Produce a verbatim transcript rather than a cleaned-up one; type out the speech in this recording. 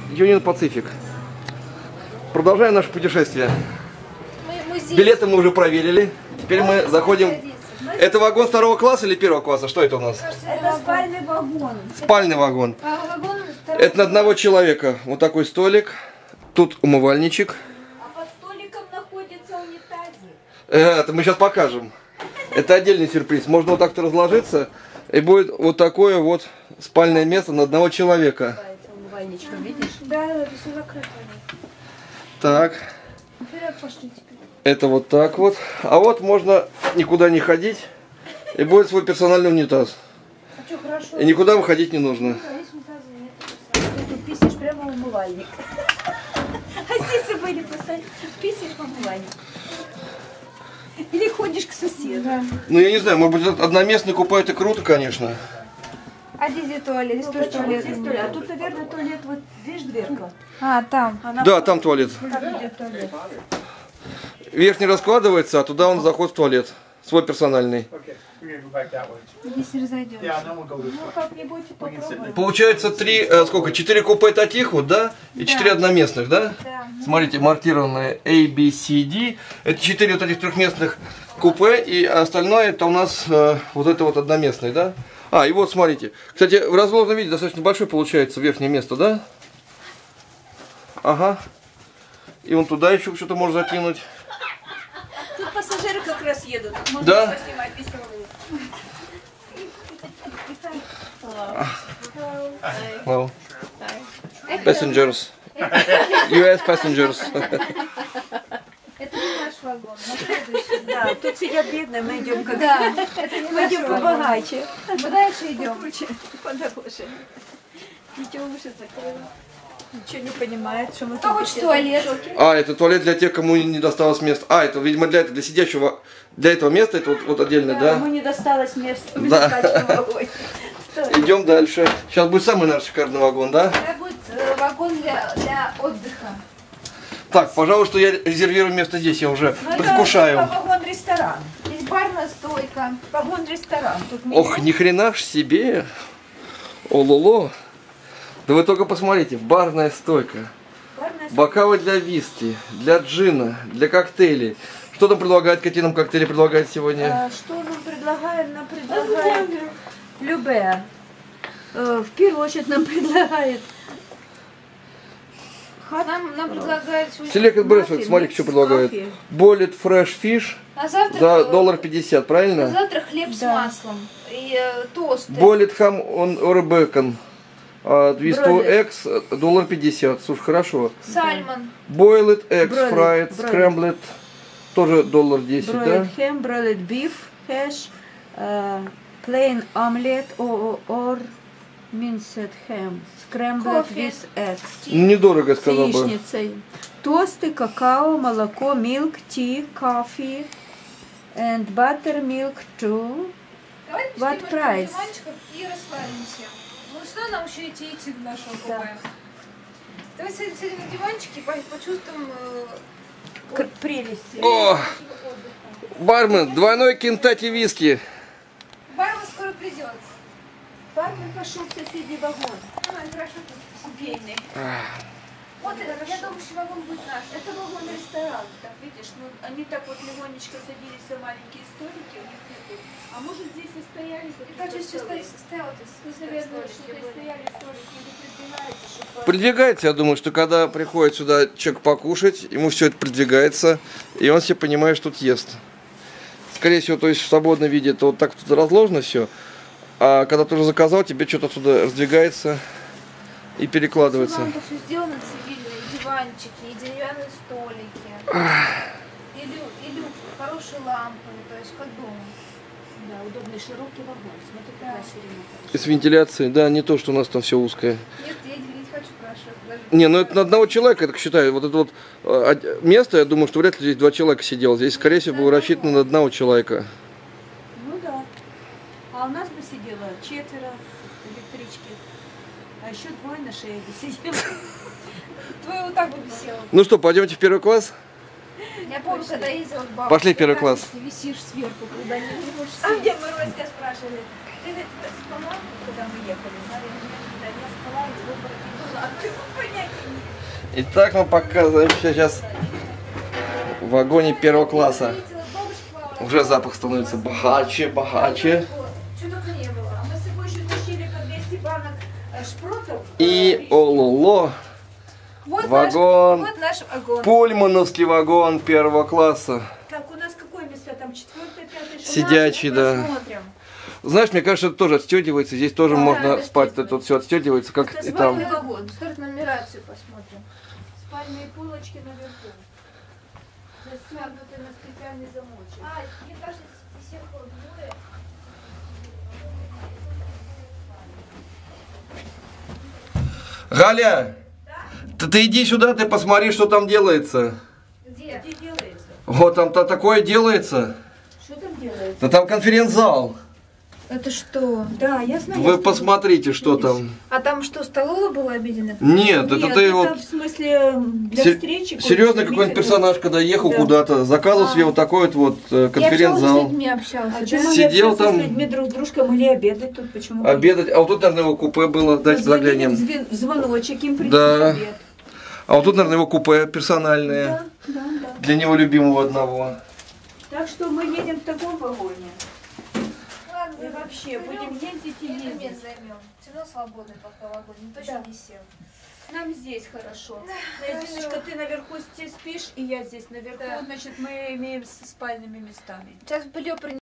Union Pacific. Продолжаем наше путешествие. Мы, Билеты мы уже проверили. Теперь мы заходим. Это вагон второго класса или первого класса? Что это у нас? Это спальный вагон. Спальный вагон. А, вагон Это на одного человека. Вот такой столик. Тут умывальничек. А под столиком находится унитазик. Это мы сейчас покажем. Это отдельный сюрприз. Можно вот так-то разложиться. И будет вот такое вот спальное место на одного человека. Умывальничком, видишь? Да, это все закрыто. Так. Вперед пошли теперь. Это вот так вот. А вот можно никуда не ходить. И будет свой персональный унитаз. А что, хорошо? И никуда выходить не нужно. Ты писаешь прямо в умывальник. А здесь были просто писаешь в умывальник. Или ходишь к соседу. Ну я не знаю, может быть одноместный купе это круто, конечно. А здесь туалет? Здесь тоже туалет. Здесь туалет. А тут, наверное, туалет, вот, видишь, дверка? А, там. Она Да, там туалет. туалет. Верх не раскладывается, а туда он заходит в туалет. Свой персональный. Если разойдем. Ну, как-нибудь попробуем. Получается три, э, сколько, четыре купе таких вот, да? И четыре одноместных, да? Да. Смотрите, маркированные A, B, C, D. Это четыре вот этих трехместных купе, и остальное это у нас э, вот это вот одноместный, да? А, и вот смотрите. Кстати, в разложенном виде достаточно большое получается верхнее место, да? Ага. И вон туда еще что-то можно закинуть. Тут пассажиры как раз едут. Можно Да? поснимать веселые. Hello. Passengers. ю эс passengers. Это не наш вагон, наш следующий. Да, тут сидят бедные, мы идем как... Да, это не мы идем побогаче. Мы дальше идем. Подороже. Ничего уши закрыла. Ничего не понимает, что мы тут... Хочешь туалет? А, это туалет для тех, кому не досталось места. А, это, видимо, для, для сидящего, для этого места, это вот, вот отдельно, да? Кому не досталось места в Да. безопасном вагоне. Идем дальше. Сейчас будет самый наш шикарный вагон, да? Это будет э, вагон для, для отдыха. Так, пожалуй, что я резервирую место здесь, я уже Ну, предвкушаю. это вагон-ресторан. Здесь барная стойка. Вагон-ресторан. Тут Ох, меню. ни хрена ж себе. Ололо. Да вы только посмотрите, барная стойка. Барная стойка. Бокалы для виски, для джина, для коктейлей. Что там предлагает, какие нам коктейли предлагает сегодня? А, что нам предлагает? Нам предлагает любое. Э, в первую очередь нам предлагает. Нам, нам предлагает... Select Breakfast, смотри, что предлагает. Boiled fresh fish А завтра, за доллар пятьдесят, а правильно? завтра хлеб с маслом. И э, тосты. Boiled ham on or bacon. Uh, with two Broiled. eggs, доллар пятьдесят. Слушай, хорошо. Сальмон. Boiled eggs, Broiled, fried, broiled. scrambled. Тоже доллар десять, да? Broiled ham, broiled beef, hash, uh, plain omelette or, or minced ham, scrambled Кофе. with eggs. Недорого, С сказал бы. яичницей. Тосты, какао, молоко, milk, tea, coffee and buttermilk too. Давайте What посидим price? на диванчиках и расслабимся. Ну что нам еще идти идти в нашего купе? Давай сядем, сядем на диванчике и по- почувствуем э, К- прелести. О, бармен, двойной кентаки виски. бармен скоро придет. Бармен пошел в соседний вагон. А, хорошо, тут семейный. Вот это, следующий вагон будет наш. Это вагон-ресторан, так видишь, ну они так вот легонечко садились за маленькие столики, у них нету. А может здесь и стояли И как же сейчас столики? стоял, то есть, Ну, наверное, что-то и стояли столики, или придвигается, чтобы... Продвигается, я думаю, что когда приходит сюда человек покушать, ему все это продвигается, и он себе понимает, что тут ест. Скорее всего, то есть в свободном виде это вот так тут разложено все, а когда ты уже заказал, тебе что-то отсюда раздвигается и перекладывается. Лампа все сделано цивильно, и диванчики, и деревянные столики, и, лю- и люк, хорошие лампы, то есть как дома. Да, удобный широкий вагон, смотри, какая ширина. И с вентиляцией, да, не то, что у нас там все узкое. Нет, я не хочу спрашивать. Даже... Не, ну это на одного человека, я так считаю. Вот это вот э, од- место, я думаю, что вряд ли здесь два человека сидело. Здесь, скорее всего, было рассчитано на одного человека. Ну да. А у нас бы сидело четверо электрички. А еще двое на шее бы сидело. Твой вот так бы висел. Ну что, пойдемте в первый класс? Я помню, когда ездила к бабушке. Пошли в первый как класс. Ты висишь сверху, куда не можешь А сесть. где мы Роська спрашивали? Ты ведь спала, когда мы ехали? Говорит, нет, да, я спала, и звук не было. Итак, мы показываем сейчас в вагоне первого класса. Уже запах становится богаче, богаче. И ололо. Вот Вагон. Наш, вот наш вагон. Пульмановский вагон первого класса. Так, у нас какое место там? Четвертое, пятое, шестое? Сидячий, да. Смотрим. Знаешь, мне кажется, это тоже отстегивается. Здесь тоже Да, можно да, спать. Тут все отстегивается, как Это и там. спальный вагон. Скажет нумерацию посмотрим. Спальные полочки наверху. Застегнуты на специальный замочек. А, мне кажется, всех двое. Галя, ты, ты иди сюда, ты посмотри, что там делается. Где? Где делается? Вот там-то такое делается. Что там делается? Да там конференц-зал. Это что? Да, я знаю. Вы посмотрите, что там. А там что, столовая была обедена? Нет, это Нет, ты это вот... в смысле для Се- встречи. Серьезно, какой-нибудь персонаж, когда ехал Да. куда-то, заказывал А. себе вот такой вот, вот э, Я общалась с конференц-зал. людьми, общалась. А да? что мы Сидел общаться там- с людьми друг с дружком или обедать тут? Почему? бы Обедать. А вот тут, наверное, его купе было. нет? Дайте Позвонили заглянем. в звен- в звоночек, им принесли Да. обед. А вот тут, наверное, его купе персональное. Да, да, да. Для него любимого одного. Так что мы едем в таком вагоне. Ладно, И вообще будем ездить и место ездить. займем. Все равно свободный пока вагон, точно не сел. Нам здесь хорошо. хорошо. Зиночка, ты наверху здесь спишь, и я здесь наверху. Да. Значит, мы имеем с спальными местами. Сейчас белье принесу.